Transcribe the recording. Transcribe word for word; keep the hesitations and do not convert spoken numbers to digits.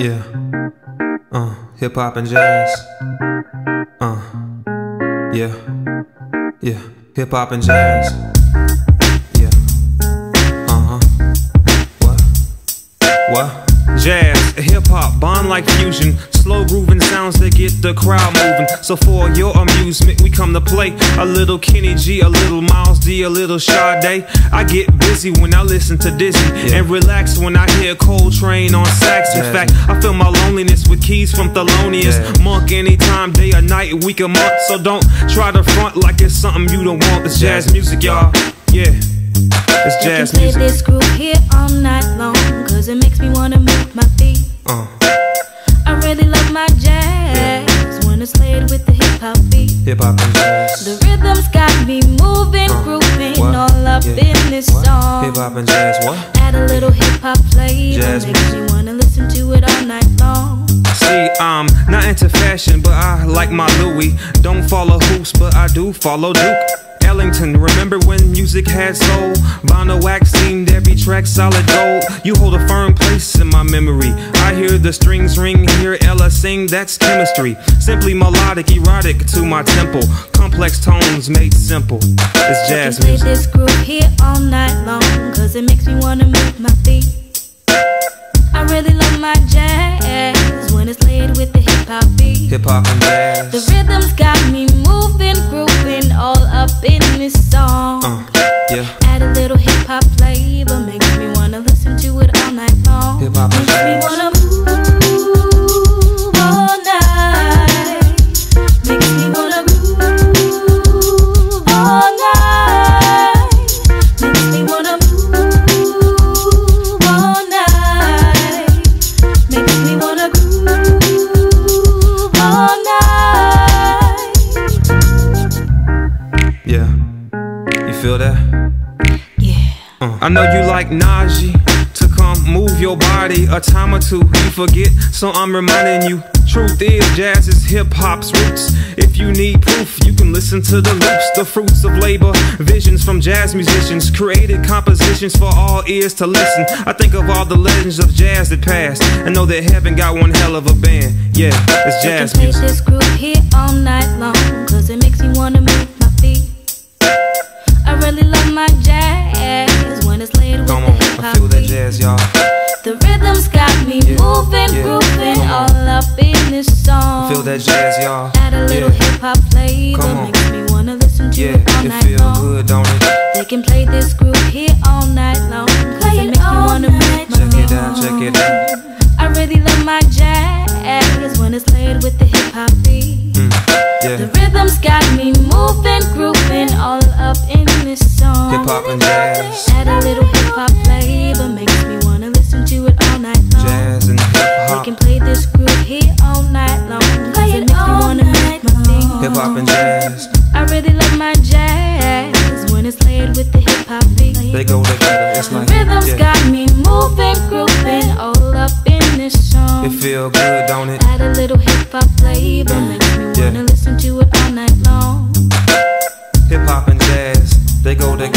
Yeah, uh, hip hop and jazz. Uh, yeah, yeah, hip hop and jazz. Yeah, uh huh. What? What? Jazz, hip hop, bond like fusion, slow grooving sounds that get the crowd moving. So for your amusement, we come to play a little Kenny G, a little Miles D, a little Sade. I get busy when I listen to Dizzy, yeah, and relax when I hear Coltrane on sax. In yeah. fact, I feel my loneliness with keys from Thelonious yeah. Monk anytime, day or night, week or month. So don't try to front like it's something you don't want. It's jazz music, y'all. Yeah. It's jazz play music. This groove here all night long, cause it makes me wanna move my feet. uh. I really love my jazz, yeah, when it's laid with the hip hop beat. Hip hop and jazz. The rhythm's got me moving, uh, grooving what? all up yeah. in this what? song. Hip hop and jazz, what? Add a little hip hop flavor, jazz makes music. me wanna listen to it all night long. See, I'm not into fashion, but I like my Louis. Don't follow hoops, but I do follow Duke Ellington. Remember when music had soul? Bono Wax seemed every track solid gold. You hold a firm place in my memory. I hear the strings ring, hear Ella sing, that's chemistry. Simply melodic, erotic to my temple. Complex tones made simple. It's jazz play music. This groove here all night long, cause it makes me wanna move my feet. I really love my jazz when it's laid with the hip hop beat. Hip hop and jazz. The rhythm's got me moving, grooving all up in this song. Uh, yeah. Add a little hip hop flavor, makes me wanna listen to it all night long. Hip hop and makes jazz. me wanna move all night. Makes me wanna move all night. Makes me wanna move all night. Makes me wanna groove all night. Yeah, you feel that? Yeah. Uh, I know you like Najee to come move your body a time or two. You forget, so I'm reminding you. Truth is, jazz is hip hop's roots. If you need proof, you can listen to the loops. The fruits of labor, visions from jazz musicians, created compositions for all ears to listen. I think of all the legends of jazz that passed, and know that heaven got one hell of a band. Yeah, it's jazz play music. This groove here all night long, cause it makes me wanna move my feet. I really love my jazz when it's laid with Come the on, hip I hop feel that beat. jazz, y'all. The rhythm's got me Yeah, moving, yeah, grooving come on. all up in this song. Feel that jazz, y'all. Add a little Yeah. hip hop flavor, Come on. makes me wanna listen to Yeah, it all it night feel long. good, don't it? They can play this groove here all night long, cause Play it it makes me all wanna move night my Check feet. it out, check it out. I really love my jazz when it's laid with the hip hop beat. Mm, The yeah. rhythm's got me moving, grooving all up in this song. Hip hop and jazz. Add a little hip hop flavor, makes me wanna listen to it all night long. Jazz and hip They hop. can play this groove here all night long, cause it makes me wanna move my feet. Hip hop and jazz. I really love my jazz when it's laid with the hip hop beat. They go together, it's The like, rhythm's yeah. got me moving, grooving all up in this song. It feel good, don't it? Add a little hip hop flavor, makes me Yeah. wanna listen to it all night long. Hip hop and jazz, they go together.